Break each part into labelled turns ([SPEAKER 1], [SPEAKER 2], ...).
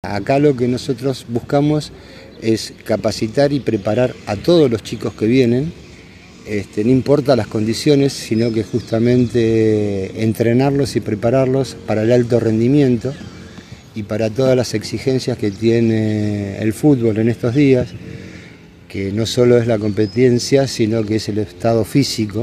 [SPEAKER 1] Acá lo que nosotros buscamos es capacitar y preparar a todos los chicos que vienen, no importa las condiciones, sino que justamente entrenarlos y prepararlos para el alto rendimiento y para todas las exigencias que tiene el fútbol en estos días, que no solo es la competencia, sino que es el estado físico.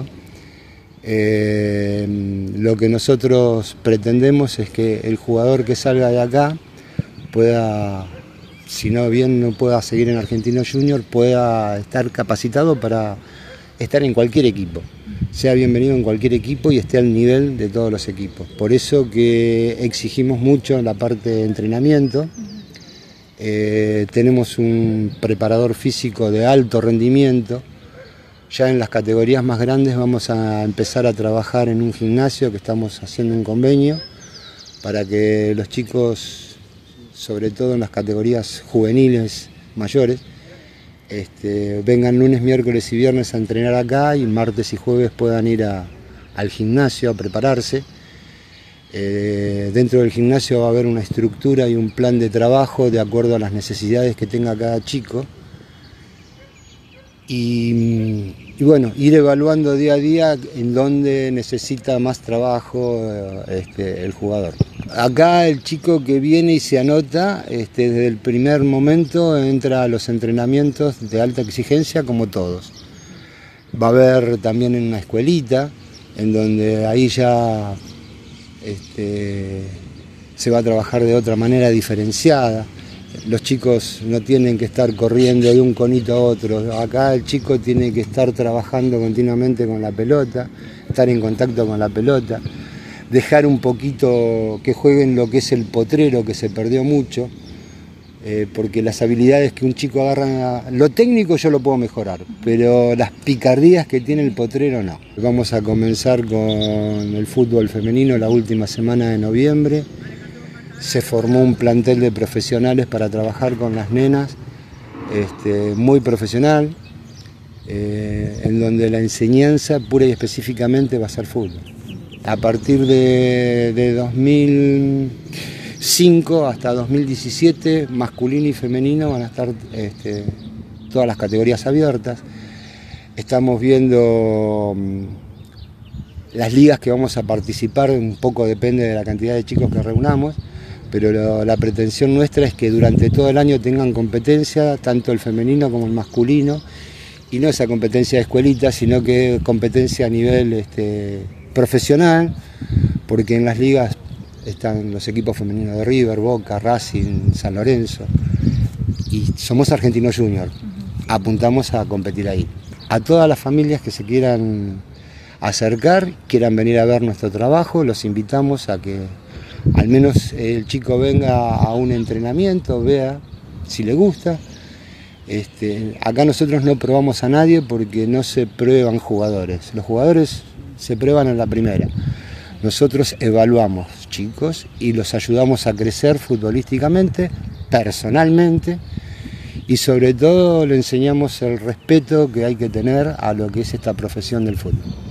[SPEAKER 1] Lo que nosotros pretendemos es que el jugador que salga de acá pueda, si no bien no pueda seguir en Argentinos Juniors, pueda estar capacitado para estar en cualquier equipo, sea bienvenido en cualquier equipo y esté al nivel de todos los equipos. Por eso que exigimos mucho en la parte de entrenamiento. Tenemos un preparador físico de alto rendimiento. Ya en las categorías más grandes vamos a empezar a trabajar en un gimnasio que estamos haciendo un convenio para que los chicos, sobre todo en las categorías juveniles mayores, vengan lunes, miércoles y viernes a entrenar acá y martes y jueves puedan ir al gimnasio a prepararse. Dentro del gimnasio va a haber una estructura y un plan de trabajo de acuerdo a las necesidades que tenga cada chico. Y bueno, ir evaluando día a día en dónde necesita más trabajo el jugador. Acá el chico que viene y se anota, desde el primer momento entra a los entrenamientos de alta exigencia como todos. Va a haber también una escuelita, en donde ahí ya se va a trabajar de otra manera diferenciada. Los chicos no tienen que estar corriendo de un conito a otro. Acá el chico tiene que estar trabajando continuamente con la pelota, estar en contacto con la pelota, dejar un poquito que jueguen lo que es el potrero, que se perdió mucho, porque las habilidades que un chico agarra, lo técnico yo lo puedo mejorar, pero las picardías que tiene el potrero no. Vamos a comenzar con el fútbol femenino la última semana de noviembre. Se formó un plantel de profesionales para trabajar con las nenas, muy profesional, en donde la enseñanza pura y específicamente va a ser fútbol. A partir de 2005 hasta 2017, masculino y femenino van a estar todas las categorías abiertas. Estamos viendo las ligas que vamos a participar, un poco depende de la cantidad de chicos que reunamos, pero la pretensión nuestra es que durante todo el año tengan competencia, tanto el femenino como el masculino, y no esa competencia de escuelita, sino que competencia a nivel profesional, porque en las ligas están los equipos femeninos de River, Boca, Racing, San Lorenzo, y somos Argentinos Juniors, apuntamos a competir ahí. A todas las familias que se quieran acercar, quieran venir a ver nuestro trabajo, los invitamos a que al menos el chico venga a un entrenamiento, vea si le gusta. Acá nosotros no probamos a nadie porque no se prueban jugadores. Los jugadores se prueban en la primera. Nosotros evaluamos chicos y los ayudamos a crecer futbolísticamente, personalmente, y sobre todo le enseñamos el respeto que hay que tener a lo que es esta profesión del fútbol.